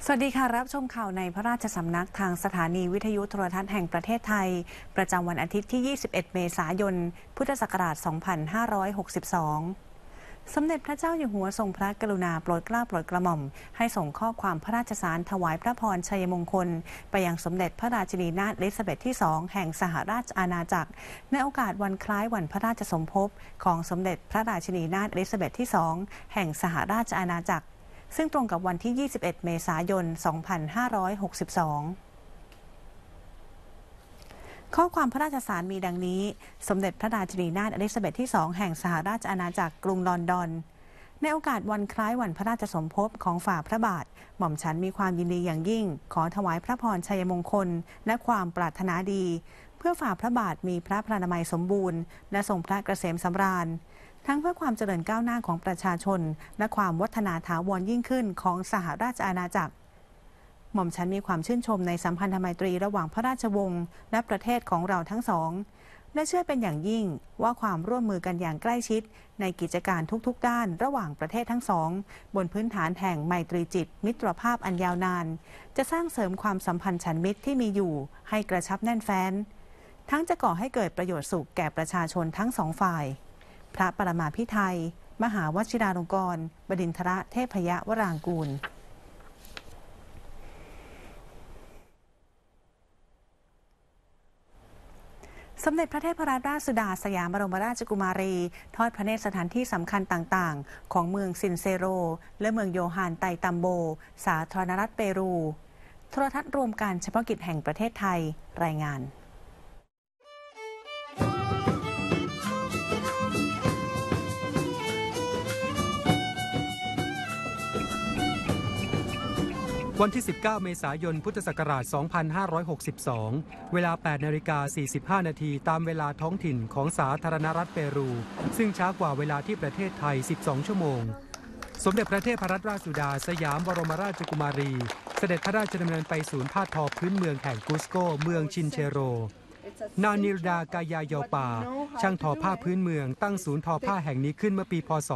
สวัสดีค่ะรับชมข่าวในพระราชสำนักทางสถานีวิทยุโทรทัศน์แห่งประเทศไทยประจำวันอาทิตย์ที่ 21 เมษายน พุทธศักราช 2562 สมเด็จพระเจ้าอยู่หัวทรงพระกรุณาโปรดเกล้าโปรดกระหม่อมให้ส่งข้อความพระราชสารถวายพระพรชัยมงคลไปยังสมเด็จพระราชินีนาถเอลิซาเบธที่ 2 แห่งสหราชอาณาจักรในโอกาสวันคล้ายวันพระราชสมภพของสมเด็จพระราชินีนาถเอลิซาเบธที่ 2 แห่งสหราชอาณาจักรซึ่งตรงกับวันที่ 21 เมษายน 2562 ข้อความพระราชสารมีดังนี้สมเด็จพระราชินีนาถเอลิซาเบธที่ 2 แห่งสหราชอาณาจักรกรุงลอนดอนในโอกาสวันคล้ายวันพระราชสมภพของฝ่าพระบาทหม่อมฉันมีความยินดีอย่างยิ่งขอถวายพระพรชัยมงคลและความปรารถนาดีเพื่อฝ่าพระบาทมีพระพลานามัยสมบูรณ์และทรงพระเกษมสำราญทั้งเพื่อความเจริญก้าวหน้าของประชาชนและความวัฒนาถาวรยิ่งขึ้นของสหราชอาณาจักรหม่อมฉันมีความชื่นชมในสัมพันธไมตรีระหว่างพระราชวงศ์และประเทศของเราทั้งสองและเชื่อเป็นอย่างยิ่งว่าความร่วมมือกันอย่างใกล้ชิดในกิจการทุกๆด้านระหว่างประเทศทั้งสองบนพื้นฐานแห่งไมตรีจิตมิตรภาพอันยาวนานจะสร้างเสริมความสัมพันธ์ฉันมิตรที่มีอยู่ให้กระชับแน่นแฟ้นทั้งจะก่อให้เกิดประโยชน์สุขแก่ประชาชนทั้งสองฝ่ายพระปรมาภิไธยมหาวชิราลงกรณ์บดินทรเทพยวรางกูลสมเด็จพระเทพรัตนราชสุดาสยามบรมราชกุมารีทอดพระเนตรสถานที่สำคัญต่างๆของเมืองซินเซโรและเมืองโยฮานไตตัมโบสาธารณรัฐเปรูโทรทัศน์รวมการเฉพาะกิจแห่งประเทศไทยรายงานวันที่ 19 เมษายน พุทธศักราช 2562 เวลา 8:45 นาทีตามเวลาท้องถิ่นของสาธารณรัฐเปรูซึ่งช้ากว่าเวลาที่ประเทศไทย 12 ชั่วโมง สมเด็จพระเทพรัตนราชสุดาสยามบรมราชกุมารีเสด็จพระราชดำเนินไปศูนย์ผ้าทอพื้นเมืองแห่งกุสโกเมืองชินเชโรนานิลดากายายอปาช่างทอผ้าพื้นเมืองตั้งศูนย์ทอผ้าแห่งนี้ขึ้นเมื่อปีพ.ศ.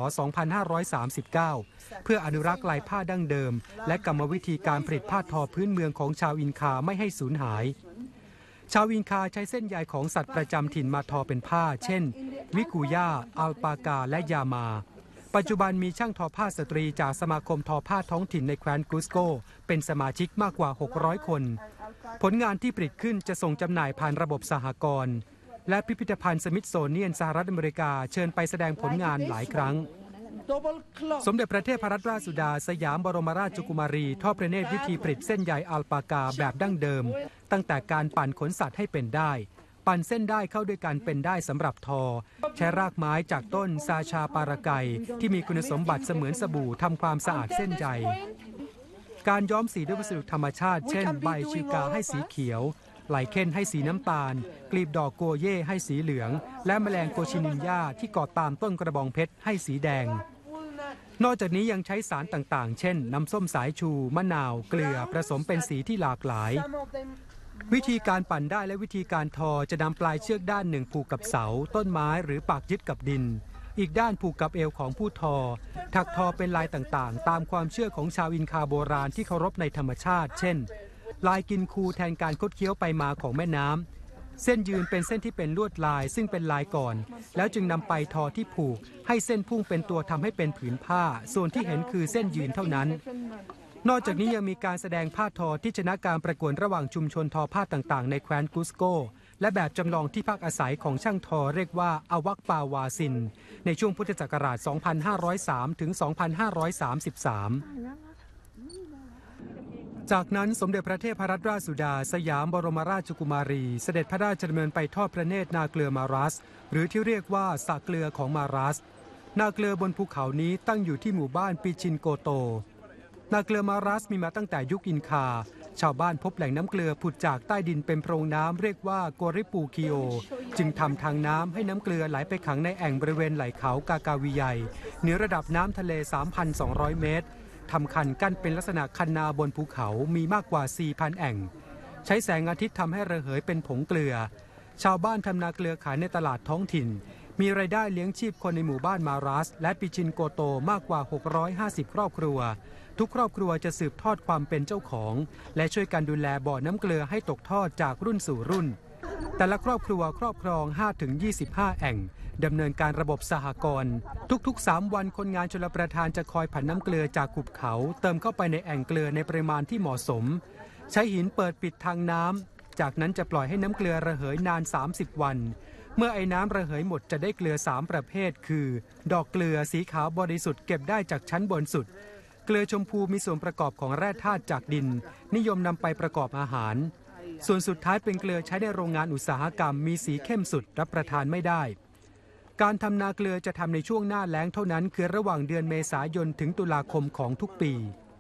2539 เพื่ออนุรักษ์ลายผ้าดั้งเดิมและกรรมวิธีการผลิตผ้าทอพื้นเมืองของชาวอินคาไม่ให้สูญหายชาวอินคาใช้เส้นใยของสัตว์ประจำถิ่นมาทอเป็นผ้าเช่นวิกูย่าอัลปากาและยามาปัจจุบันมีช่างทอผ้าสตรีจากสมาคมทอผ้าท้องถิ่นในแคว้นกุสโกเป็นสมาชิกมากกว่า600คนผลงานที่ผลิตขึ้นจะส่งจำหน่ายผ่านระบบสหกรณ์และพิพิธภัณฑ์สมิธโซเนียนสหรัฐอเมริกาเชิญไปแสดงผลงานหลายครั้งสมเด็จพระเทพรัตนราชสุดาสยามบรมราชกุมารีทอดพระเนตรวิธีผลิตเส้นใยอัลปากาแบบดั้งเดิมตั้งแต่การปั่นขนสัตว์ให้เป็นได้ปั่นเส้นได้เข้าด้วยกันเป็นได้สำหรับทอใช้รากไม้จากต้นซาชาปาราไกที่มีคุณสมบัติเสมือนสบู่ทำความสะอาดเส้นใยการย้อมสีด้วยวัสดุธรรมชาติเช่นใบชิกาให้สีเขียวไหลเค้นให้สีน้ำตาลกลีบดอกโกเย่ให้สีเหลืองและแมลงโกชินินยาที่เกาะตามต้นกระบองเพชรให้สีแดงนอกจากนี้ยังใช้สารต่างๆเช่นน้ำส้มสายชูมะนาวเกลือผสมเป็นสีที่หลากหลายวิธีการปั่นได้และวิธีการทอจะนำปลายเชือกด้านหนึ่งผูกกับเสาต้นไม้หรือปากยึดกับดินอีกด้านผูกกับเอวของผู้ทอถักทอเป็นลายต่างๆตามความเชื่อของชาวอินคาโบราณที่เคารพในธรรมชาติเช่นลายกินคูแทนการคดเคี้ยวไปมาของแม่น้ำเส้นยืนเป็นเส้นที่เป็นลวดลายซึ่งเป็นลายก่อนแล้วจึงนำไปทอที่ผูกให้เส้นพุ่งเป็นตัวทำให้เป็นผืนผ้าส่วนที่เห็นคือเส้นยืนเท่านั้นนอกจากนี้ยังมีการแสดงผ้าทอที่ชนะการประกวดระหว่างชุมชนทอผ้าต่างๆในแคว้นกุสโกและแบบจำลองที่พักอาศัยของช่างทอเรียกว่าอวักปาวาซินในช่วงพุทธศักราช 2503 ถึง 2533 จากนั้นสมเด็จพระเทพรัตนราชสุดาสยามบรมราชกุมารีเสด็จพระราชดำเนินไปทอดพระเนตรนาเกลือมารัสหรือที่เรียกว่าสระเกลือของมารัสนาเกลือบนภูเขานี้ตั้งอยู่ที่หมู่บ้านปิชินโกโตนาเกลือมารัสมีมาตั้งแต่ยุคอินคาชาวบ้านพบแหล่งน้ำเกลือผุดจากใต้ดินเป็นโพรงน้ำเรียกว่าโกริปูคิโอจึงทำทางน้ำให้น้ำเกลือไหลไปขังในแอ่งบริเวณไหล่เขากากาวีใหญ่เหนือระดับน้ำทะเล 3,200 เมตรทำคันกั้นเป็นลักษณะคันนาบนภูเขามีมากกว่า 4,000 แอ่งใช้แสงอาทิตย์ทำให้ระเหยเป็นผงเกลือชาวบ้านทำนาเกลือขายในตลาดท้องถิ่นมีรายได้เลี้ยงชีพคนในหมู่บ้านมารัสและปิชินโกโตมากกว่า650ครอบครัวทุกครอบครัวจะสืบทอดความเป็นเจ้าของและช่วยกันดูแลบ่อน้ำเกลือให้ตกทอดจากรุ่นสู่รุ่นแต่ละครอบครัวครอบครอง 5-25 แอ่งดำเนินการระบบสหกรณ์ทุกๆ3วันคนงานชลประทานจะคอยผันน้ำเกลือจากหุบเขาเติมเข้าไปในแอ่งเกลือในปริมาณที่เหมาะสมใช้หินเปิดปิดทางน้ำจากนั้นจะปล่อยให้น้ำเกลือระเหยนาน30วันเมื่อไอ้น้ำระเหยหมดจะได้เกลือ3ประเภทคือดอกเกลือสีขาวบริสุทธิ์เก็บได้จากชั้นบนสุดเกลือชมพูมีส่วนประกอบของแร่ธาตุจากดินนิยมนำไปประกอบอาหารส่วนสุดท้ายเป็นเกลือใช้ในโรงงานอุตสาหกรรมมีสีเข้มสุดรับประทานไม่ได้การทำนาเกลือจะทำในช่วงหน้าแล้งเท่านั้นคือระหว่างเดือนเมษายนถึงตุลาคมของทุกปี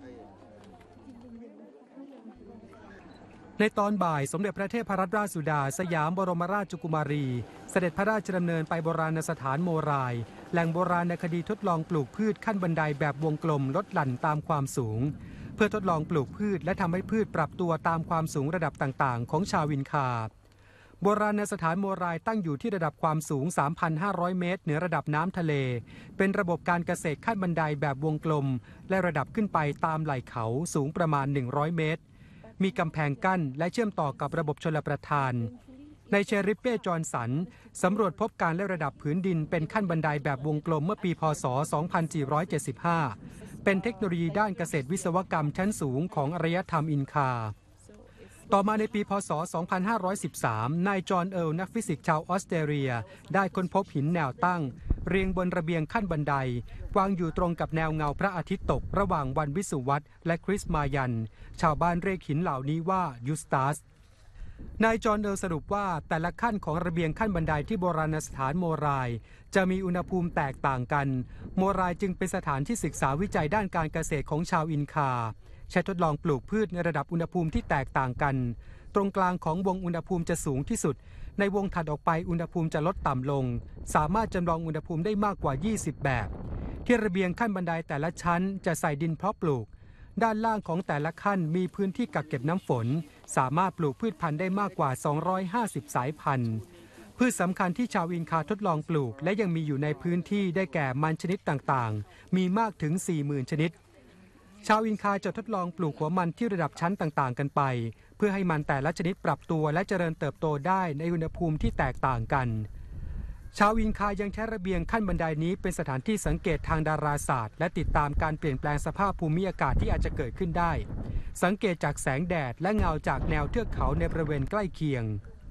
ในตอนบ่ายสมเด็จพระเทพรัตนราชสุดาสยามบรมราชกุมารีเสด็จพระราชดำเนินไปโบราณสถานโมรายแหล่งโบราณคดีทดลองปลูกพืชขั้นบันไดแบบวงกลมลดหลั่นตามความสูงเพื่อทดลองปลูกพืชและทำให้พืชปรับตัวตามความสูงระดับต่างๆของชาววินคาโบราณสถานโมรายตั้งอยู่ที่ระดับความสูง 3,500 เมตรเหนือระดับน้ำทะเลเป็นระบบการเกษตรขั้นบันไดแบบวงกลมและระดับขึ้นไปตามไหล่เขาสูงประมาณ100เมตรมีกำแพงกั้นและเชื่อมต่อกับระบบชลประทานในเชริปเป้จอห์นสันสำรวจพบการและระดับผืนดินเป็นขั้นบันไดแบบวงกลมเมื่อปีพ.ศ. 2475เป็นเทคโนโลยีด้านเกษตรวิศวกรรมชั้นสูงของอารยธรรมอินคาต่อมาในปีพ.ศ. 2513นายจอห์นเอิร์ลนักฟิสิกส์ชาวออสเตรเลียได้ค้นพบหินแนวตั้งเรียงบนระเบียงขั้นบันไดวางอยู่ตรงกับแนวเงาพระอาทิตย์ตกระหว่างวันวิสุวัตและคริสต์มายันชาวบ้านเรียกหินเหล่านี้ว่ายูสตัสนายจอห์นเอิร์ลสรุปว่าแต่ละขั้นของระเบียงขั้นบันไดที่โบราณสถานโมรายจะมีอุณหภูมิแตกต่างกันโมรายจึงเป็นสถานที่ศึกษาวิจัยด้านการเกษตรของชาวอินคาใช้ทดลองปลูกพืชในระดับอุณหภูมิที่แตกต่างกันตรงกลางของวงอุณหภูมิจะสูงที่สุดในวงถัดออกไปอุณหภูมิจะลดต่ำลงสามารถจำลองอุณหภูมิได้มากกว่า20แบบที่ระเบียงขั้นบันไดแต่ละชั้นจะใส่ดินเพาะปลูกด้านล่างของแต่ละขั้นมีพื้นที่กักเก็บน้ำฝนสามารถปลูกพืชพันธุ์ได้มากกว่า250สายพันธุ์พืชสำคัญที่ชาวอินคาทดลองปลูกและยังมีอยู่ในพื้นที่ได้แก่มันชนิดต่างๆมีมากถึง 40,000 ชนิดชาวอินคาจะทดลองปลูกหัวมันที่ระดับชั้นต่างๆกันไปเพื่อให้มันแต่ละชนิดปรับตัวและเจริญเติบโตได้ในอุณหภูมิที่แตกต่างกันชาวอินคายังใช้ระเบียงขั้นบันไดนี้เป็นสถานที่สังเกตทางดาราศาสตร์และติดตามการเปลี่ยนแปลงสภาพภูมิอากาศที่อาจจะเกิดขึ้นได้สังเกตจากแสงแดดและเงาจากแนวเทือกเขาในบริเวณใกล้เคียง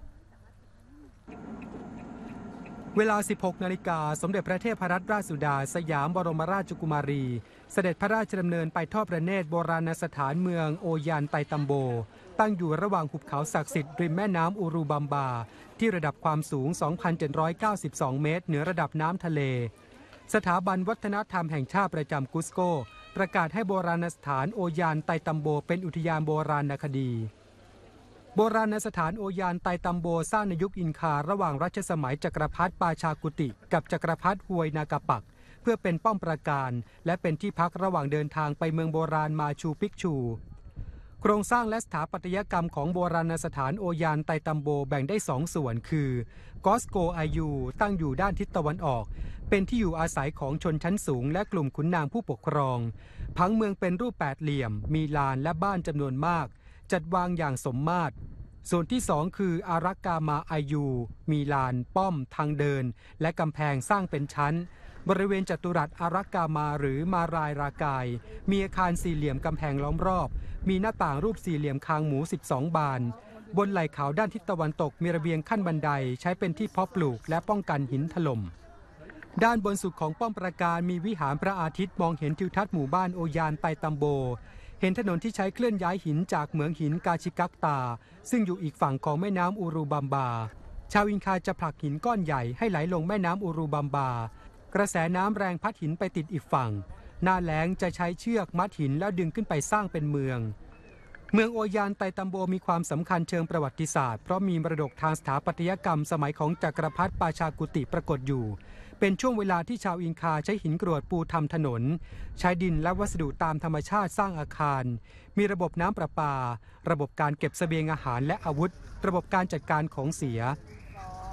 เวลา 16 นาฬิกาสมเด็จพระเทพรัตนราชสุดาสยามบรมราชกุมารีเสด็จพระราชดำเนินไปทอดพระเนตรโบราณสถานเมืองโอยานไตตัมโบตั้งอยู่ระหว่างหุบเขาศักดิ์สิทธิ์ริมแม่น้ำอูรูบัมบาที่ระดับความสูง 2,792 เมตรเหนือระดับน้ำทะเลสถาบันวัฒนธรรมแห่งชาติประจำกุสโกประกาศให้โบราณสถานโอยานไตตัมโบเป็นอุทยานโบราณคดีโบราณสถานโอยานไตตัมโบสร้างในยุคอินคาระหว่างรัชสมัยจักรพรรดิปาชากุติกับจักรพรรดิฮวยนากาปักเพื่อเป็นป้อมปราการและเป็นที่พักระหว่างเดินทางไปเมืองโบราณมาชูปิกชูโครงสร้างและสถาปัตยกรรมของโบราณสถานโอยานไตตัมโบแบ่งได้2ส่วนคือกอสโกอายูตั้งอยู่ด้านทิศตะวันออกเป็นที่อยู่อาศัยของชนชั้นสูงและกลุ่มขุนนางผู้ปกครองผังเมืองเป็นรูปแปดเหลี่ยมมีลานและบ้านจำนวนมากจัดวางอย่างสมมาตรส่วนที่2คืออารักกามาอายูมีลานป้อมทางเดินและกำแพงสร้างเป็นชั้นบริเวณจัตุรัสอารักกามาหรือมารายรากายมีอาคารสี่เหลี่ยมกำแพงล้อมรอบมีหน้าต่างรูปสี่เหลี่ยมคางหมู12บานบนไหล่เขาด้านทิศตะวันตกมีระเบียงขั้นบันไดใช้เป็นที่เพาะปลูกและป้องกันหินถล่มด้านบนสุดของป้อมปราการมีวิหารพระอาทิตย์มองเห็นทิวทัศน์หมู่บ้านโอยานไตตัมโบเห็นถนนที่ใช้เคลื่อนย้ายหินจากเหมืองหินกาชิกักตาซึ่งอยู่อีกฝั่งของแม่น้ำอูรูบัมบาชาวอินคาจะผลักหินก้อนใหญ่ให้ไหลลงแม่น้ำอูรูบัมบากระแสน้ำแรงพัดหินไปติดอีกฝั่งหน้าแล้งจะใช้เชือกมัดหินแล้วดึงขึ้นไปสร้างเป็นเมืองโอยานไตตัมโบมีความสำคัญเชิงประวัติศาสตร์เพราะมีมรดกทางสถาปัตยกรรมสมัยของจักรพรรดิปาชากุติปรากฏอยู่เป็นช่วงเวลาที่ชาวอินคาใช้หินกรวดปูทำถนนใช้ดินและวัสดุตามธรรมชาติสร้างอาคารมีระบบน้ำประปาระบบการเก็บเสบียงอาหารและอาวุธระบบการจัดการของเสีย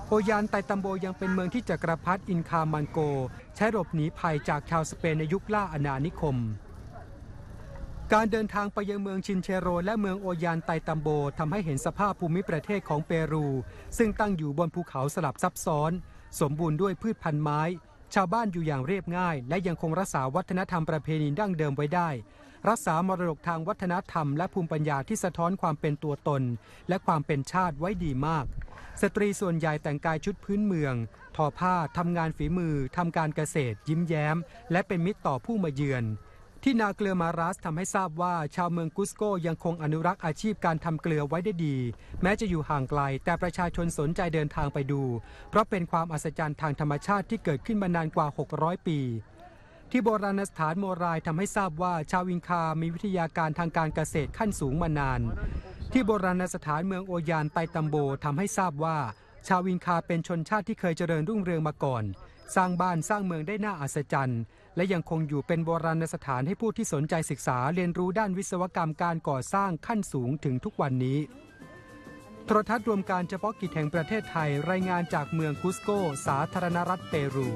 โอยานไตตัมโบยังเป็นเมืองที่จักรพรรดิอินคามันโกใช้หลบหนีภัยจากชาวสเปนในยุคล่าอาณานิคมการเดินทางไปยังเมืองชินเชโรและเมืองโอยานไตตัมโบทำให้เห็นสภาพภูมิประเทศของเปรูซึ่งตั้งอยู่บนภูเขาสลับซับซ้อนสมบูรณ์ด้วยพืชพันธุ์ไม้ชาวบ้านอยู่อย่างเรียบง่ายและยังคงรักษาวัฒนธรรมประเพณีดั้งเดิมไว้ได้รักษามรดกทางวัฒนธรรมและภูมิปัญญาที่สะท้อนความเป็นตัวตนและความเป็นชาติไว้ดีมากสตรีส่วนใหญ่แต่งกายชุดพื้นเมืองทอผ้าทำงานฝีมือทำการเกษตรยิ้มแย้มและเป็นมิตรต่อผู้มาเยือนที่นาเกลือมารัสทำให้ทราบว่าชาวเมืองกุสโกยังคงอนุรักษ์อาชีพการทำเกลือไว้ได้ดีแม้จะอยู่ห่างไกลแต่ประชาชนสนใจเดินทางไปดูเพราะเป็นความอัศจรรย์ทางธรรมชาติที่เกิดขึ้นมานานกว่า600ปีที่โบราณสถานโมรายทำให้ทราบว่าชาวอินคามีวิทยาการทางการเกษตรขั้นสูงมานานที่โบราณสถานเมืองโอยานไตตัมโบทำให้ทราบว่าชาวอินคาเป็นชนชาติที่เคยเจริญรุ่งเรืองมาก่อนสร้างบ้านสร้างเมืองได้น่าอัศจรรย์และยังคงอยู่เป็นโบราณสถานให้ผู้ที่สนใจศึกษาเรียนรู้ด้านวิศวกรรมการก่อสร้างขั้นสูงถึงทุกวันนี้โทรทัศน์รวมการเฉพาะกิจแห่งประเทศไทยรายงานจากเมืองคุสโกสาธารณรัฐเปรู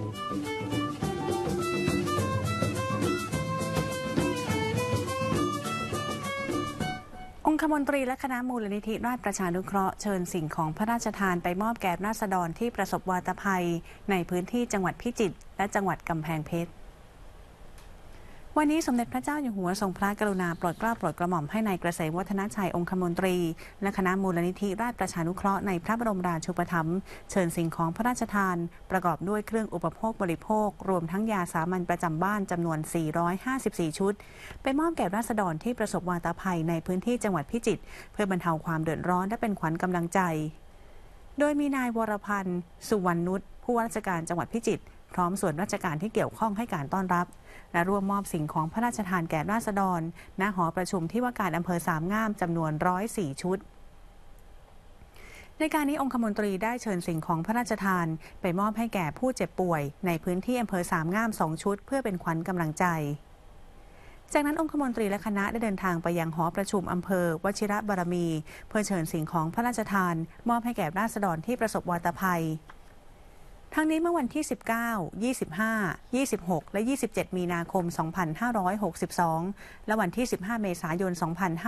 องคมนตรีและคณะมูลนิธิราชประชานุเคราะห์เชิญสิ่งของพระราชทานไปมอบแก่ราษฎรที่ประสบวาตภัยในพื้นที่จังหวัดพิจิตรและจังหวัดกำแพงเพชรวันนี้สมเด็จพระเจ้าอยู่หัวทรงพระกรุณาโปรดเกล้าโปรดกระหม่อมให้นายเกษมวัฒนชัยองคมนตรีและคณะมูลนิธิราชประชานุเคราะห์ในพระบรมราชูปถัมภ์เชิญสิ่งของพระราชทานประกอบด้วยเครื่องอุปโภคบริโภครวมทั้งยาสามัญประจำบ้านจำนวน454ชุดไปมอบแก่ราษฎรที่ประสบวาตภัยในพื้นที่จังหวัดพิจิตรเพื่อบรรเทาความเดือดร้อนและเป็นขวัญกำลังใจโดยมีนายวรพันธ์สุวรรณนุชผู้ว่าราชการจังหวัดพิจิตรพร้อมส่วนราชการที่เกี่ยวข้องให้การต้อนรับและร่วมมอบสิ่งของพระราชทานแก่ราษฎรณหอประชุมที่ว่าการอำเภอสามงามจำนวน104ชุดในการนี้องคมนตรีได้เชิญสิ่งของพระราชทานไปมอบให้แก่ผู้เจ็บป่วยในพื้นที่อำเภอสามงาม2ชุดเพื่อเป็นขวัญกำลังใจจากนั้นองคมนตรีและคณะได้เดินทางไปยังหอประชุมอำเภอวชิระบารมีเพื่อเชิญสิ่งของพระราชทานมอบให้แก่ราษฎรที่ประสบวาตภัยทั้งนี้เมื่อวันที่19 25 26 และ 27 มีนาคม 2562 และวันที่ 15 เมษายน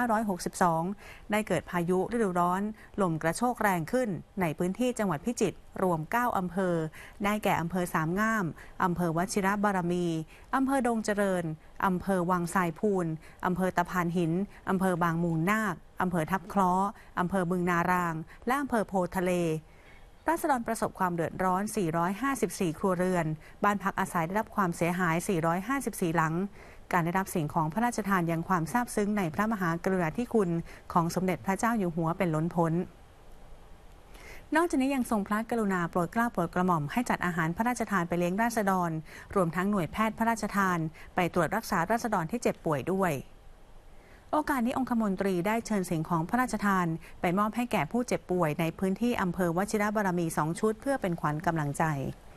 2562 ได้เกิดพายุฤดูร้อนลมกระโชกแรงขึ้นในพื้นที่จังหวัดพิจิตรรวม 9 อำเภอได้แก่อำเภอสามงามอำเภอวชิระบารมีอำเภอดงเจริญอำเภอวังทรายพูนอำเภอตะพานหินอำเภอบางมูลนาคอำเภอทับเคราะห์อำเภอบึงนารางและอำเภอโพทะเลราษฎรประสบความเดือดร้อน 454 ครัวเรือนบ้านพักอาศัยได้รับความเสียหาย 454 หลังการได้รับสิ่งของพระราชทานยังความซาบซึ้งในพระมหากรุณาธิคุณของสมเด็จพระเจ้าอยู่หัวเป็นล้นพ้นนอกจากนี้ยังทรงพระกรุณาโปรดเกล้าโปรดกระหม่อมให้จัดอาหารพระราชทานไปเลี้ยงราษฎรรวมทั้งหน่วยแพทย์พระราชทานไปตรวจรักษาราษฎรที่เจ็บป่วยด้วยโอกาสนี้องคมนตรีได้เชิญสิ่งของพระราชทานไปมอบให้แก่ผู้เจ็บป่วยในพื้นที่อำเภอวชิระบารมี2ชุดเพื่อเป็นขวัญกำลังใจ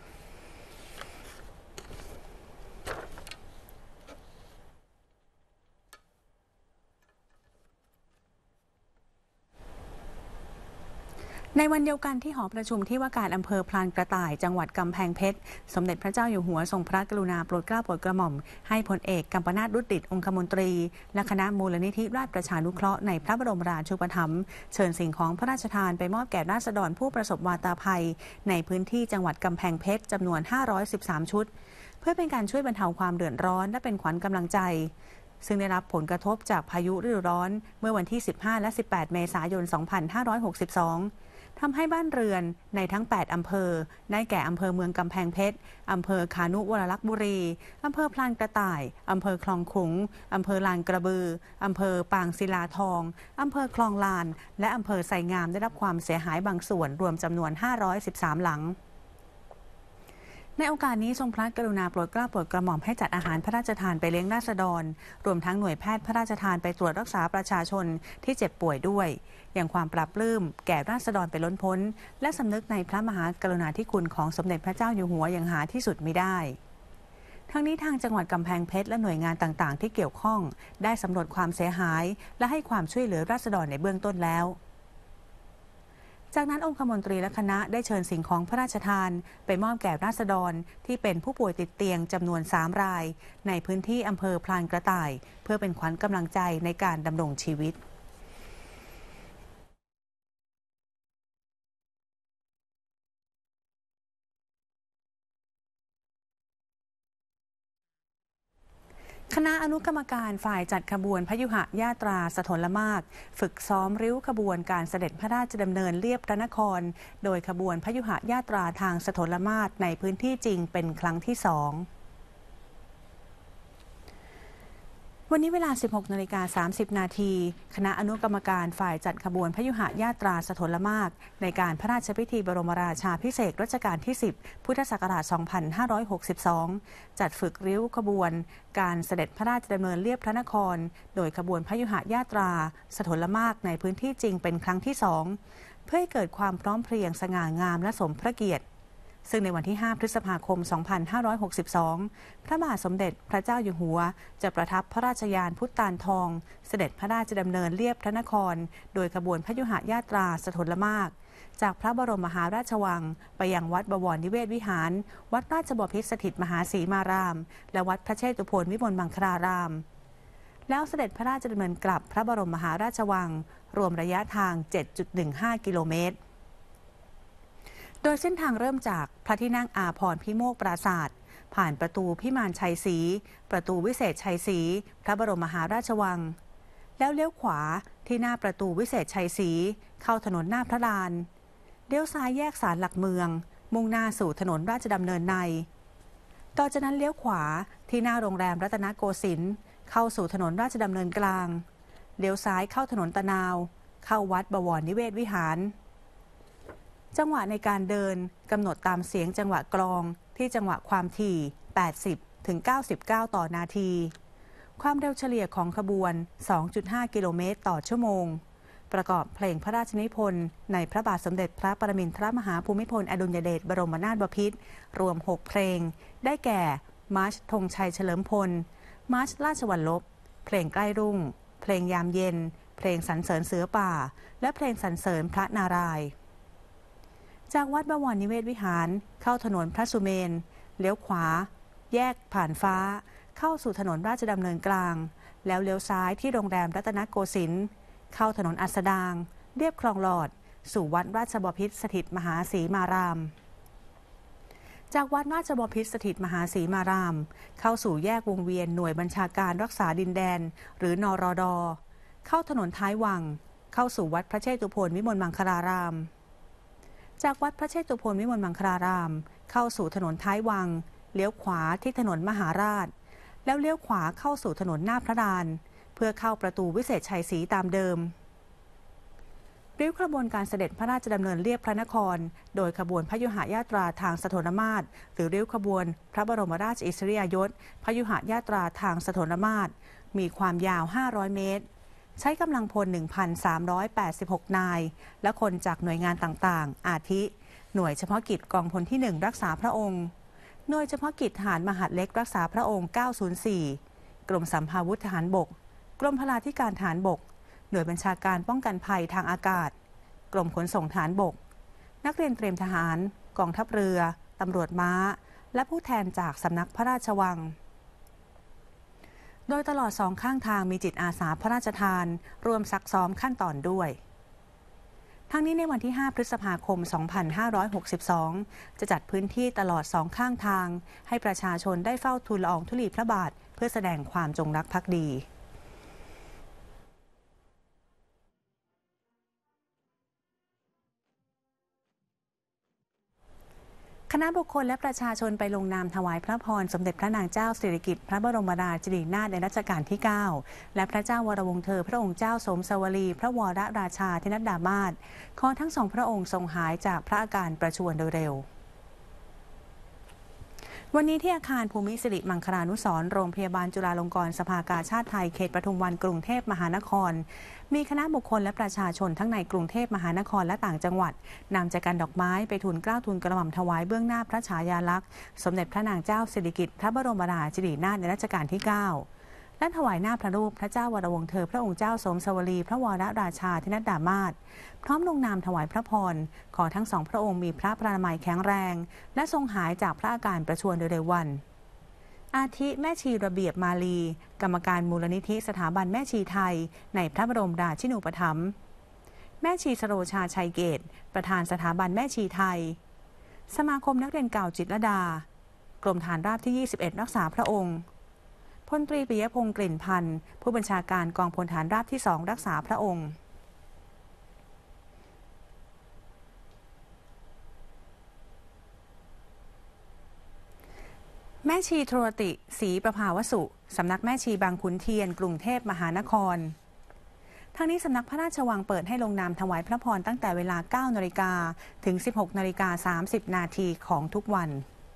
ในวันเดียวกันที่หอประชุมที่ว่าการอำเภอพลานกระต่ายจังหวัดกำแพงเพชรสมเด็จพระเจ้าอยู่หัวทรงพระกรุณาโปรดเกล้าโปรดกระหม่อมให้พลเอกกัมปนาท รุตติองคมนตรีและคณะมูลนิธิราชประชานุเคราะห์ในพระบรมราชูปถัมภ์เชิญสิ่งของพระราชทานไปมอบแก่ราษฎรผู้ประสบวาตภัยในพื้นที่จังหวัดกำแพงเพชรจำนวน513ชุดเพื่อเป็นการช่วยบรรเทาความเดือดร้อนและเป็นขวัญกำลังใจซึ่งได้รับผลกระทบจากพายุฤดูร้อนเมื่อวันที่15และ18เมษายน2562ทำให้บ้านเรือนในทั้ง8อำเภอได้แก่อำเภอเมืองกำแพงเพชรอำเภอขานุวรลักษณ์บุรีอำเภอพลานกระต่ายอำเภอคลองขลุงอำเภอลานกระบืออำเภอปางศิลาทองอำเภอคลองลานและอำเภอไสงามได้รับความเสียหายบางส่วนรวมจำนวน513หลังในโอกาสนี้ทรงพระกรุณาโปรดเกล้าโปรดกระหม่อมให้จัดอาหารพระราชทานไปเลี้ยงราษฎรรวมทั้งหน่วยแพทย์พระราชทานไปตรวจรักษาประชาชนที่เจ็บป่วยด้วยอย่างความปรับปลื้มแก่ราษฎรไปล้นพ้นและสำนึกในพระมหากรุณาธิคุณของสมเด็จพระเจ้าอยู่หัวอย่างหาที่สุดมิได้ทั้งนี้ทางจังหวัดกำแพงเพชรและหน่วยงานต่างๆที่เกี่ยวข้องได้สำรวจความเสียหายและให้ความช่วยเหลือราษฎรในเบื้องต้นแล้วจากนั้นองคมนตรีและคณะได้เชิญสิ่งของพระราชทานไปมอบแก่ราษฎรที่เป็นผู้ป่วยติดเตียงจำนวน3 รายในพื้นที่อำเภอพลานกระต่ายเพื่อเป็นขวัญกำลังใจในการดำรงชีวิตคณะอนุกรรมการฝ่ายจัดขบวนพยุหญาตราสถลมากฝึกซ้อมริ้วขบวนการเสด็จพระราชดำเนินเลียบพระนครโดยขบวนพยุหญาตราทางสถลมาศในพื้นที่จริงเป็นครั้งที่ 2วันนี้เวลา 16:30 น.คณะอนุกรรมการฝ่ายจัดขบวนพยุหญาตราสถลมากในการพระราชพิธีบรมราชาภิเษกรัชกาลที่ 10 พุทธศักราช 2562 จัดฝึกริ้วขบวนการเสด็จพระราชดำเนินเลียบพระนครโดยขบวนพยุหญาตราสถลมากในพื้นที่จริงเป็นครั้งที่ 2 เพื่อให้เกิดความพร้อมเพรียงสง่างามและสมพระเกียรติซึ่งในวันที่ 5 พฤษภาคม 2562 พระบาทสมเด็จพระเจ้าอยู่หัวจะประทับพระราชยานพุทธานทองเสด็จพระราชดำเนินเลียบพระนครโดยขบวนพยุหญาตราสถลมากจากพระบรมมหาราชวังไปยังวัดบวรนิเวศวิหารวัดราชบพิตรสถิตมหาศรีมารามและวัดพระเชตุพนวิมลมังคลารามแล้วเสด็จพระราชดำเนินกลับพระบรมมหาราชวังรวมระยะทาง 7.15 กิโลเมตรโดยเส้นทางเริ่มจากพระที่นั่งอาภรณ์พิโมกปราสาทผ่านประตูพิมานชัยศรีประตูวิเศษชัยศรีพระบรมมหาราชวังแล้วเลี้ยวขวาที่หน้าประตูวิเศษชัยศรีเข้าถนนหน้าพระลานเลี้ยวซ้ายแยกศาลหลักเมืองมุ่งหน้าสู่ถนนราชดำเนินในต่อจากนั้นเลี้ยวขวาที่หน้าโรงแรมรัตนโกสินทร์เข้าสู่ถนนราชดำเนินกลางเลี้ยวซ้ายเข้าถนนตะนาวเข้าวัดบวรนิเวศวิหารจังหวะในการเดินกำหนดตามเสียงจังหวะกลองที่จังหวะความถี่ 80 ถึง 99 ต่อนาทีความเร็วเฉลี่ยของขบวน 2.5 กิโลเมตรต่อชั่วโมงประกอบเพลงพระราชนิพนธ์ในพระบาทสมเด็จพระปรมินทรมหาภูมิพลอดุลยเดชบรมนาถบพิตรรวม 6 เพลงได้แก่มาร์ชธงชัยเฉลิมพลมาร์ชราชวรรลบเพลงใกล้รุ่งเพลงยามเย็นเพลงสรรเสริญเสือป่าและเพลงสรรเสริญพระนารายณ์จากวัดบวรนิเวศวิหารเข้าถนนพระสุเมนเลี้ยวขวาแยกผ่านฟ้าเข้าสู่ถนนราชดำเนินกลางแล้วเลี้ยวซ้ายที่โรงแรมรัตนโกสินทร์เข้าถนนอัสดางเรียบคลองหลอดสู่วัดราชบพิตรสถิตมหาศรีมารามจากวัดราชบพิตรสถิตมหาศรีมารามเข้าสู่แยกวงเวียนหน่วยบัญชาการรักษาดินแดนหรือนรด.เข้าถนนท้ายวังเข้าสู่วัดพระเชตุพนวิมลมังคลารามจากวัดพระเชตุพนวิมลมังคลารามเข้าสู่ถนนท้ายวังเลี้ยวขวาที่ถนนมหาราชแล้วเลี้ยวขวาเข้าสู่ถนนหน้าพระลานเพื่อเข้าประตูวิเศษชัยศรีตามเดิมริ้วขบวนการเสด็จพระราชดำเนินเลียบพระนครโดยขบวนพยุหญาตราทางสถลมาศหรือริ้วขบวนพระบรมราชอิสริยยศพยุหญาตราทางสถลมาศมีความยาว500 เมตรใช้กำลังพล 1,386 นายและคนจากหน่วยงานต่างๆอาทิหน่วยเฉพาะกิจกองพลที่ 1รักษาพระองค์หน่วยเฉพาะกิจทหารมหาดเล็กรักษาพระองค์904กรมสัมภาวุธทหารบกกรมพลาธิการทหารบกหน่วยบัญชาการป้องกันภัยทางอากาศกรมขนส่งทหารบกนักเรียนเตรียมทหารกองทัพเรือตำรวจม้าและผู้แทนจากสำนักพระราชวังโดยตลอด2ข้างทางมีจิตอาสาพระราชทานรวมซักซ้อมขั้นตอนด้วยทั้งนี้ในวันที่ 5 พฤษภาคม 2562 จะจัดพื้นที่ตลอด2ข้างทางให้ประชาชนได้เฝ้าทูลละอองธุลีพระบาทเพื่อแสดงความจงรักภักดีคณะบุคคลและประชาชนไปลงนามถวายพระพรสมเด็จพระนางเจ้าสิริกิติ์พระบรมราชินีนาถในรัชกาลที่ 9 และพระเจ้าวรวงศ์เธอพระองค์เจ้าสมสวลีพระวรราชาธินัดดามาศขอทั้งสองพระองค์ทรงหายจากพระอาการประชวรโดยเร็ววันนี้ที่อาคารภูมิสิริมังคลานุสรณ์โรงพยาบาลจุฬาลงกรณ์สภากาชาดไทยเขตปทุมวันกรุงเทพมหานครมีคณะบุคคลและประชาชนทั้งในกรุงเทพมหานครและต่างจังหวัดนำจักรดอกไม้ไปทูลเกล้าทูลกระหม่อมถวายเบื้องหน้าพระฉายาลักษณ์สมเด็จพระนางเจ้าสิริกิติ์พระบรมราชินีนาถในรัชกาลที่ 9 และถวายหน้าพระรูปพระเจ้าวรวงศ์เธอพระองค์เจ้าสมสวลีพระวรราชาธินัดดามาศพร้อมลงนามถวายพระพรขอทั้งสองพระองค์มีพระปรามัยแข็งแรงและทรงหายจากพระอาการประชวรโดยเร็ววันอาทิแม่ชีระเบียบมาลีกรรมการมูลนิธิสถาบันแม่ชีไทยในพระบรมราชินูปถัมภ์แม่ชีสโรชาชัยเกตประธานสถาบันแม่ชีไทยสมาคมนักเรียนเก่าจิตรลดากรมฐานราบที่ 21 รักษาพระองค์พลตรีปิยพงษ์กลิ่นพันธ์ผู้บัญชาการกองพลฐานราบที่ 2 รักษาพระองค์แม่ชีโทรติศรีประภาวสุสำนักแม่ชีบางขุนเทียนกรุงเทพมหานครทางนี้สำนักพระราชวังเปิดให้ลงนามถวายพระพรตั้งแต่เวลา 9 นาฬิกาถึง 16 นาฬิกา 30 นาทีของทุกวัน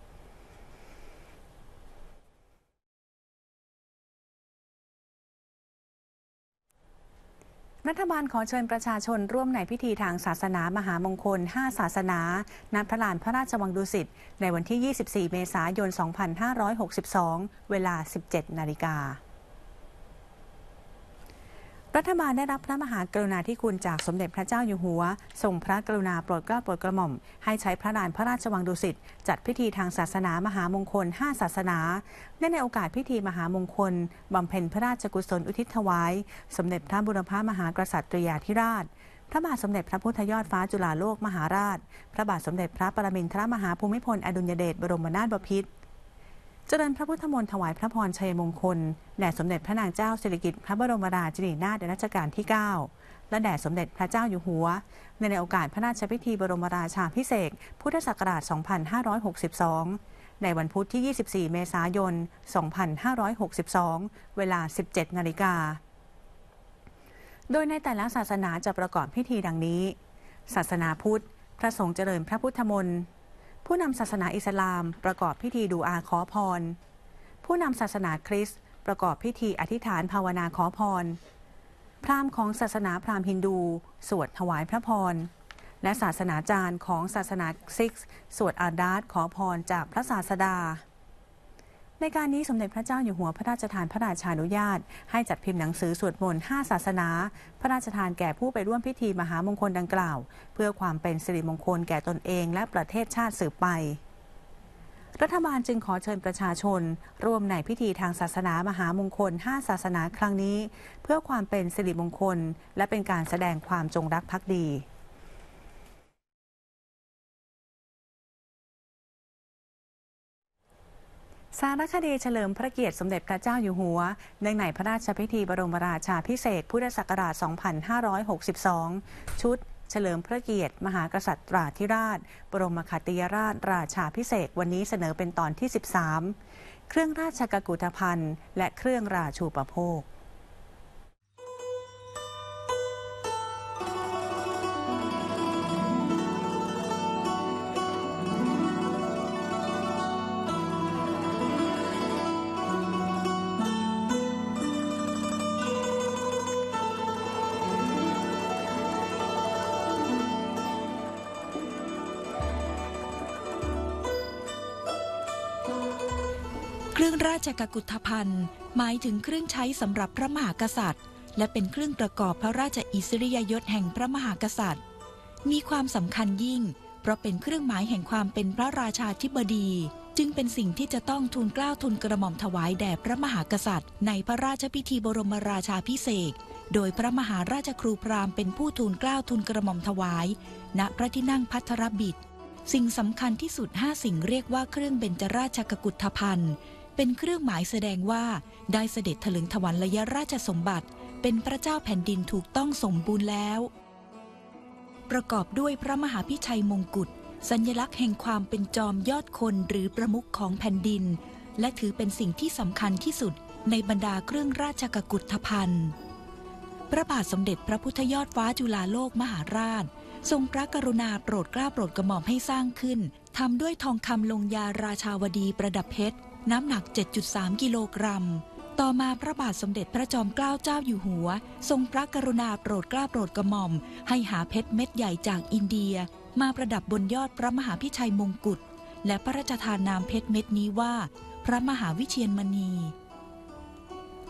รัฐบาลขอเชิญประชาชนร่วมในพิธีทางศาสนามหามงคล 5 ศาสนาณพระลานพระราชวังดุสิตในวันที่ 24 เมษายน 2562 เวลา 17 นาฬิการัฐบาลได้รับพระมหากรุณาธิคุณจากสมเด็จพระเจ้าอยู่หัวทรงพระกรุณาโปรดเกล้าโปรดกระหม่อมให้ใช้พระลานพระราชวังดุสิตจัดพิธีทางศาสนามหามงคล 5 ศาสนาและในโอกาสพิธีมหามงคลบำเพ็ญพระราชกุศลอุทิศถวายสมเด็จพระบุรพมหากษัตริยาธิราชพระบาทสมเด็จพระพุทธยอดฟ้าจุฬาโลกมหาราชพระบาทสมเด็จพระปรมินทรมหาภูมิพลอดุลยเดชบรมนาถบพิตรเจริญพระพุทธมนต์ถวายพระพรชัยมงคลแด่สมเด็จพระนางเจ้าสิริกิติ์พระบรมราชินีนาถรัชกาลที่ 9 และแด่สมเด็จพระเจ้าอยู่หัวในโอกาสพระราชพิธีบรมราชาภิเษกพุทธศักราช 2562 ในวันพุธที่ 24 เมษายน 2562 เวลา 17 นาฬิกาโดยในแต่ละศาสนาจะประกอบพิธีดังนี้ศาสนาพุทธพระสงฆ์เจริญพระพุทธมนต์ผู้นำศาสนาอิสลามประกอบพิธีดูอาขอพรผู้นำศาสนาคริสต์ประกอบพิธีอธิษฐานภาวนาขอพรพราหมณ์ของศาสนาพราหมณ์ฮินดูสวดถวายพระพรและศาสนาจารย์ของศาสนาซิกซ์สวดอาดาสขอพรจากพระศาสดาในการนี้สมเด็จพระเจ้าอยู่หัวพระราชทานพระราชานุญาตให้จัดพิมพ์หนังสือสวดมนต์ 5 ศาสนาพระราชทานแก่ผู้ไปร่วมพิธีมหามงคลดังกล่าวเพื่อความเป็นสิริมงคลแก่ตนเองและประเทศชาติสืบไปรัฐบาลจึงขอเชิญประชาชนร่วมในพิธีทางศาสนามหามงคล 5 ศาสนาครั้งนี้เพื่อความเป็นสิริมงคลและเป็นการแสดงความจงรักภักดีสารคดีเฉลิมพระเกียรติสมเด็จพระเจ้าอยู่หัวเนื่องในพระราชพิธีบรมราชาภิเษกพุทธศักราช 2562 ชุดเฉลิมพระเกียรติมหากษัตริยาธิราชบรมขัตติยราชราชาภิเษกวันนี้เสนอเป็นตอนที่ 13 เครื่องราชกุฏภัณฑ์และเครื่องราชูปโภคเครื่องราชกุฏภัณฑ์หมายถึงเครื่องใช้สำหรับพระมหากษัตริย์และเป็นเครื่องประกอบพระราชอิสริยยศแห่งพระมหากษัตริย์มีความสำคัญยิ่งเพราะเป็นเครื่องหมายแห่งความเป็นพระราชาธิบดีจึงเป็นสิ่งที่จะต้องทูลเกล้าทูลกระหม่อมถวายแด่พระมหากษัตริย์ในพระราชพิธีบรมราชาภิเษกโดยพระมหาราชครูพราหมณ์เป็นผู้ทูลเกล้าทูลกระหม่อมถวายณพระที่นั่งภัทรบิดสิ่งสำคัญที่สุด5สิ่งเรียกว่าเครื่องเบญจราชกุฏภัณฑ์เป็นเครื่องหมายแสดงว่าได้เสด็จถลึงถวัลยราชสมบัติเป็นพระเจ้าแผ่นดินถูกต้องสมบูรณ์แล้วประกอบด้วยพระมหาพิชัยมงกุฎสัญลักษณ์แห่งความเป็นจอมยอดคนหรือประมุขของแผ่นดินและถือเป็นสิ่งที่สำคัญที่สุดในบรรดาเครื่องราชกุฏภัณฑ์พระบาทสมเด็จพระพุทธยอดฟ้าจุฬาโลกมหาราชทรงพระกรุณาโปรดเกล้าโปรดกระหม่อมให้สร้างขึ้นทำด้วยทองคำลงยาราชาวดีประดับเพชรน้ำหนัก 7.3 กิโลกรัมต่อมาพระบาทสมเด็จพระจอมเกล้าเจ้าอยู่หัวทรงพระกรุณาโปรดเกล้าโปรดกระหม่อมให้หาเพชรเม็ดใหญ่จากอินเดียมาประดับบนยอดพระมหาพิชัยมงกุฎและพระราชทานนามเพชรเม็ดนี้ว่าพระมหาวิเชียรมณี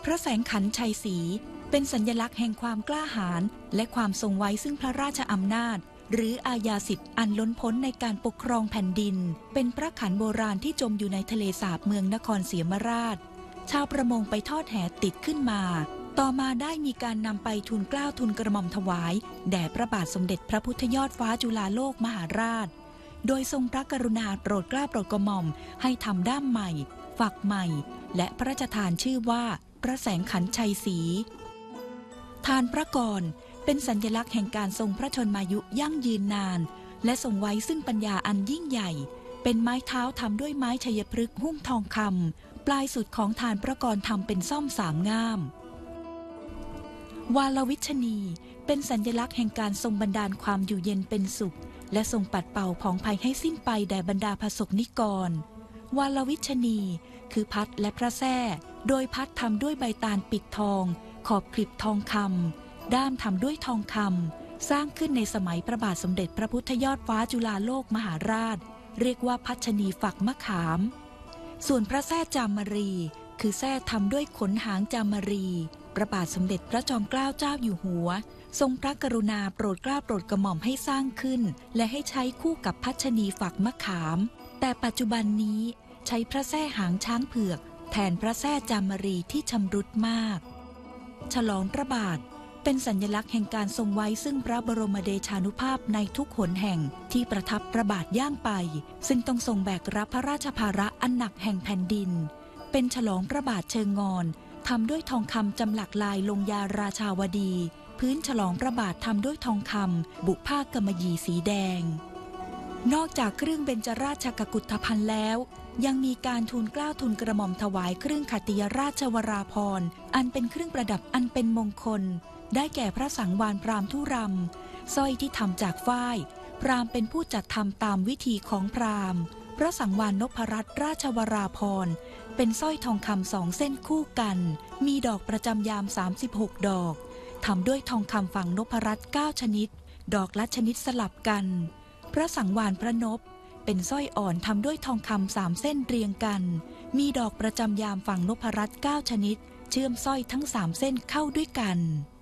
พระแสงขันชัยศรีเป็นสัญลักษณ์แห่งความกล้าหาญและความทรงไว้ซึ่งพระราชอำนาจหรืออาญาสิทธิ์อันล้นพ้นในการปกครองแผ่นดินเป็นพระขันโบราณที่จมอยู่ในทะเลสาบเมืองนครศรีธรรมราชชาวประมงไปทอดแหติดขึ้นมาต่อมาได้มีการนำไปทูลเกล้าทูลกระหม่อมถวายแด่พระบาทสมเด็จพระพุทธยอดฟ้าจุฬาโลกมหาราชโดยทรงพระกรุณาโปรดเกล้าโปรดกระหม่อมให้ทำด้ามใหม่ฝักใหม่และพระราชทานชื่อว่าพระแสงขันชัยศรีทานพระกรเป็นสัญลักษณ์แห่งการทรงพระชนมายุยั่งยืนนานและทรงไว้ซึ่งปัญญาอันยิ่งใหญ่เป็นไม้เท้าทำด้วยไม้ชัยพฤกษ์หุ้มทองคำปลายสุดของทานพระกรทำเป็นซ่อมสามง่ามวาลวิชนีเป็นสัญลักษณ์แห่งการทรงบันดาลความอยู่เย็นเป็นสุขและทรงปัดเป่าผองภัยให้สิ้นไปแด่บรรดาพระสงฆ์นิกรวาลวิชนีคือพัดและพระแส้โดยพัดทำด้วยใบตาลปิดทองขอบคลิปทองคำด้ามทำด้วยทองคำสร้างขึ้นในสมัยพระบาทสมเด็จพระพุทธยอดฟ้าจุฬาโลกมหาราชเรียกว่าพัชนีฝักมะขามส่วนพระแส้จามรีคือแส้ทำด้วยขนหางจามรีพระบาทสมเด็จพระจอมเกล้าเจ้าอยู่หัวทรงพระกรุณาโปรดเกล้าโปรดกระหม่อมให้สร้างขึ้นและให้ใช้คู่กับพัชนีฝักมะขามแต่ปัจจุบันนี้ใช้พระแส้หางช้างเผือกแทนพระแส้จามรีที่ชำรุดมากฉลองพระบาทเป็นสัญลักษณ์แห่งการทรงไว้ซึ่งพระบรมเดชานุภาพในทุกหนแห่งที่ประทับพระบาทย่างไปซึ่งต้องทรงแบกรับพระราชภาระอันหนักแห่งแผ่นดินเป็นฉลองพระบาทเชิงงอนทำด้วยทองคำจำหลักลายลงยาราชาวดีพื้นฉลองพระบาททำด้วยทองคำบุผ้ากำมะหยี่สีแดงนอกจากเครื่องเบญจราชกุฏภัณฑ์แล้วยังมีการทูลเกล้าทูลกระหม่อมถวายเครื่องขัตติยราชวราภรณ์อันเป็นเครื่องประดับอันเป็นมงคลได้แก่พระสังวาลพราหมณ์ทุรำสร้อยที่ทำจากฝ้ายพราหมณ์เป็นผู้จัดทำตามวิธีของพราหมณ์พระสังวาลนพรัตน์ราชวราภรณ์เป็นสร้อยทองคำ2 เส้นคู่กันมีดอกประจำยาม36 ดอกทำด้วยทองคำฝังนพรัตน์9 ชนิดดอกละชนิดสลับกันพระสังวาลพระนพเป็นสร้อยอ่อนทำด้วยทองคำ3 เส้นเรียงกันมีดอกประจำยามฝังนพรัตน์9 ชนิดเชื่อมสร้อยทั้ง3 เส้นเข้าด้วยกัน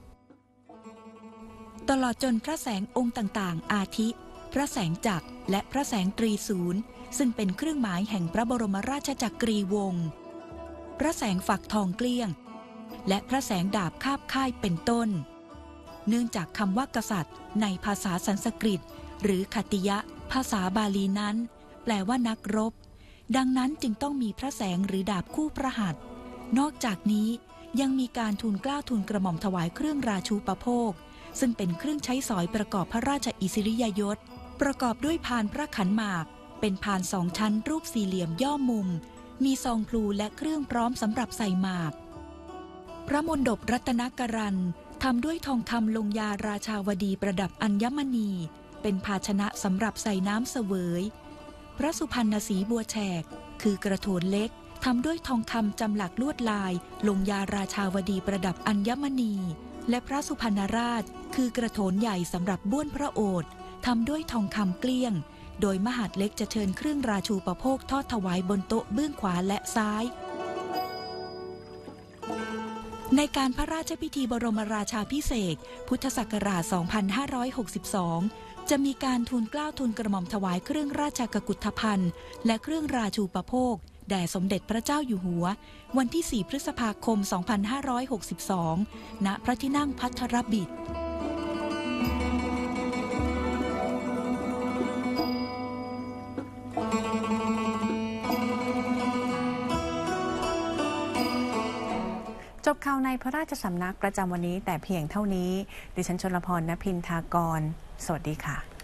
ตลอดจนพระแสงองค์ต่างๆอาทิพระแสงจักรและพระแสงตรีศูนย์ซึ่งเป็นเครื่องหมายแห่งพระบรมราชจักรีวงศ์พระแสงฝักทองเกลี้ยงและพระแสงดาบคาบค่ายเป็นต้นเนื่องจากคำว่ากษัตริย์ในภาษาสันสกฤตหรือขัตติยะภาษาบาลีนั้นแปลว่านักรบดังนั้นจึงต้องมีพระแสงหรือดาบคู่พระหัตถ์นอกจากนี้ยังมีการทูลเกล้าทูลกระหม่อมถวายเครื่องราชูปโภคซึ่งเป็นเครื่องใช้สอยประกอบพระราชอิสริยยศประกอบด้วยพานพระขันหมากเป็นพาน2 ชั้นรูปสี่เหลี่ยมย่อมุมมีซองพลูและเครื่องพร้อมสำหรับใส่หมากพระมณฑปรัตนกรันทำด้วยทองคำลงยาราชาวดีประดับอัญมณีเป็นภาชนะสำหรับใส่น้ำเสวยพระสุพรรณสีบัวแฉกคือกระโถนเล็กทำด้วยทองคำจำหลักลวดลายลงยาราชาวดีประดับอัญมณีและพระสุพรรณราชคือกระโถนใหญ่สำหรับบ้วนพระโอษฐ์ทำด้วยทองคำเกลี้ยงโดยมหาดเล็กจะเชิญเครื่องราชูปโภคทอดถวายบนโต๊ะเบื้องขวาและซ้ายในการพระราชพิธีบรมราชาภิเษกพุทธศักราช 2562 จะมีการทูลเกล้าทูลกระหม่อมถวายเครื่องราชกุฏภัณฑ์และเครื่องราชูปโภคแด่สมเด็จพระเจ้าอยู่หัววันที่ 4 พฤษภาคม 2562 ณ พระที่นั่งภัทรบิดาจบข่าวในพระราชสำนักประจำวันนี้แต่เพียงเท่านี้ดิฉันชลพร ณ พินทากรสวัสดีค่ะ